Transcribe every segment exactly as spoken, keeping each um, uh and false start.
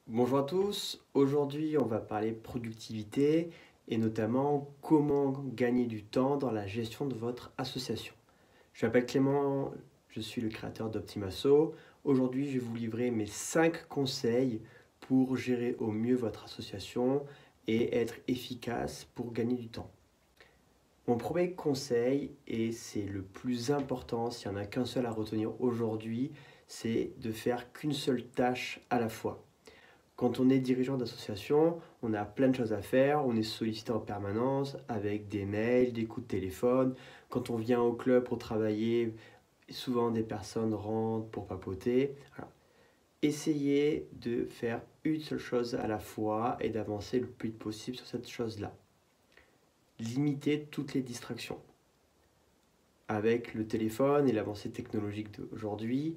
Bonjour à tous, aujourd'hui on va parler productivité et notamment comment gagner du temps dans la gestion de votre association. Je m'appelle Clément, je suis le créateur d'Optimasso. Aujourd'hui je vais vous livrer mes cinq conseils pour gérer au mieux votre association et être efficace pour gagner du temps. Mon premier conseil, et c'est le plus important, s'il n'y en a qu'un seul à retenir aujourd'hui, c'est de faire qu'une seule tâche à la fois. Quand on est dirigeant d'association, on a plein de choses à faire, on est sollicité en permanence avec des mails, des coups de téléphone. Quand on vient au club pour travailler, souvent des personnes rentrent pour papoter. Alors, essayez de faire une seule chose à la fois et d'avancer le plus vite possible sur cette chose-là. Limitez toutes les distractions. Avec le téléphone et l'avancée technologique d'aujourd'hui,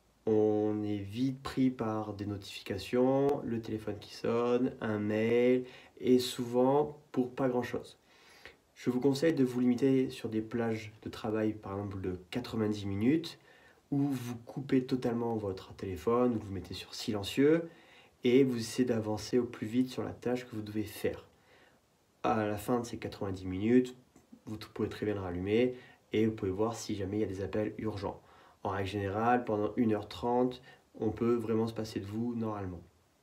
on est vite pris par des notifications, le téléphone qui sonne, un mail, et souvent pour pas grand-chose. Je vous conseille de vous limiter sur des plages de travail, par exemple de quatre-vingt-dix minutes, où vous coupez totalement votre téléphone, ou vous mettez sur silencieux, et vous essayez d'avancer au plus vite sur la tâche que vous devez faire. À la fin de ces quatre-vingt-dix minutes, vous pouvez très bien le rallumer, et vous pouvez voir si jamais il y a des appels urgents. En règle générale, pendant une heure trente, on peut vraiment se passer de vous normalement.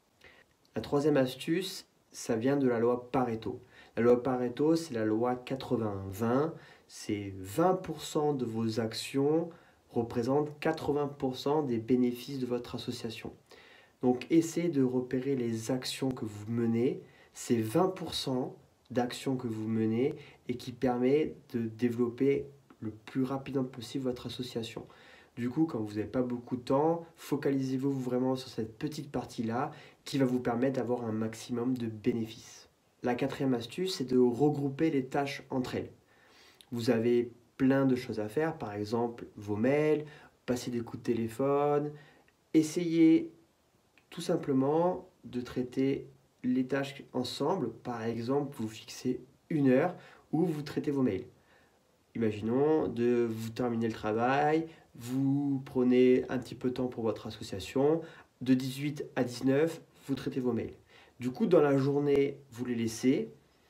La troisième astuce, ça vient de la loi Pareto. La loi Pareto, c'est la loi quatre-vingts vingt. C'est vingt pour cent de vos actions représentent quatre-vingts pour cent des bénéfices de votre association. Donc, essayez de repérer les actions que vous menez. C'est vingt pour cent d'actions que vous menez et qui permet de développer le plus rapidement possible votre association. Du coup, quand vous n'avez pas beaucoup de temps, focalisez-vous vraiment sur cette petite partie-là qui va vous permettre d'avoir un maximum de bénéfices. La quatrième astuce, c'est de regrouper les tâches entre elles. Vous avez plein de choses à faire, par exemple vos mails, passer des coups de téléphone. Essayez tout simplement de traiter les tâches ensemble. Par exemple, vous fixez une heure où vous traitez vos mails. Imaginons de vous terminer le travail, vous prenez un petit peu de temps pour votre association, de dix-huit à dix-neuf, vous traitez vos mails. Du coup, dans la journée, vous les laissez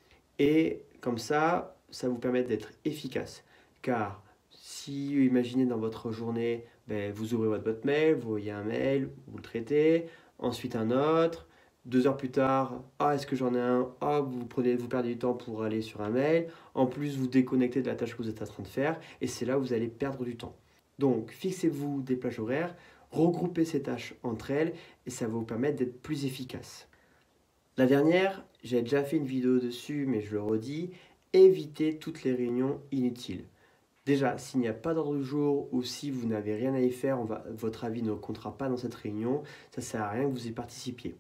et comme ça, ça vous permet d'être efficace. Car si, imaginez dans votre journée, ben, vous ouvrez votre boîte mail, vous voyez un mail, vous le traitez, ensuite un autre, deux heures plus tard, ah est-ce que j'en ai un, ah vous, prenez, vous perdez du temps pour aller sur un mail, en plus vous déconnectez de la tâche que vous êtes en train de faire et c'est là où vous allez perdre du temps. Donc fixez-vous des plages horaires, regroupez ces tâches entre elles et ça va vous permettre d'être plus efficace. La dernière, j'ai déjà fait une vidéo dessus mais je le redis, évitez toutes les réunions inutiles. Déjà, s'il n'y a pas d'ordre du jour ou si vous n'avez rien à y faire, on va, votre avis ne comptera pas dans cette réunion, ça ne sert à rien que vous y participiez.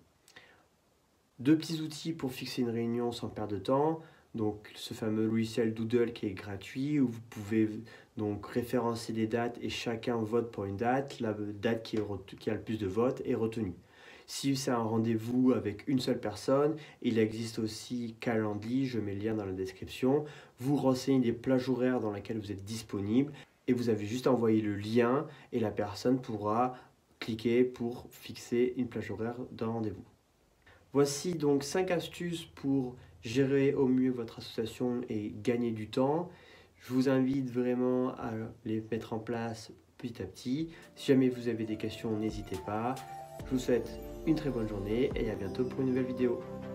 Deux petits outils pour fixer une réunion sans perdre de temps. Donc ce fameux logiciel Doodle qui est gratuit où vous pouvez donc référencer des dates et chacun vote pour une date. La date qui, est, qui a le plus de votes est retenue. Si c'est un rendez-vous avec une seule personne, il existe aussi Calendly, je mets le lien dans la description. Vous renseignez des plages horaires dans lesquelles vous êtes disponible et vous avez juste à envoyer le lien et la personne pourra cliquer pour fixer une plage horaire d'un rendez-vous. Voici donc cinq astuces pour gérer au mieux votre association et gagner du temps. Je vous invite vraiment à les mettre en place petit à petit. Si jamais vous avez des questions, n'hésitez pas. Je vous souhaite une très bonne journée et à bientôt pour une nouvelle vidéo.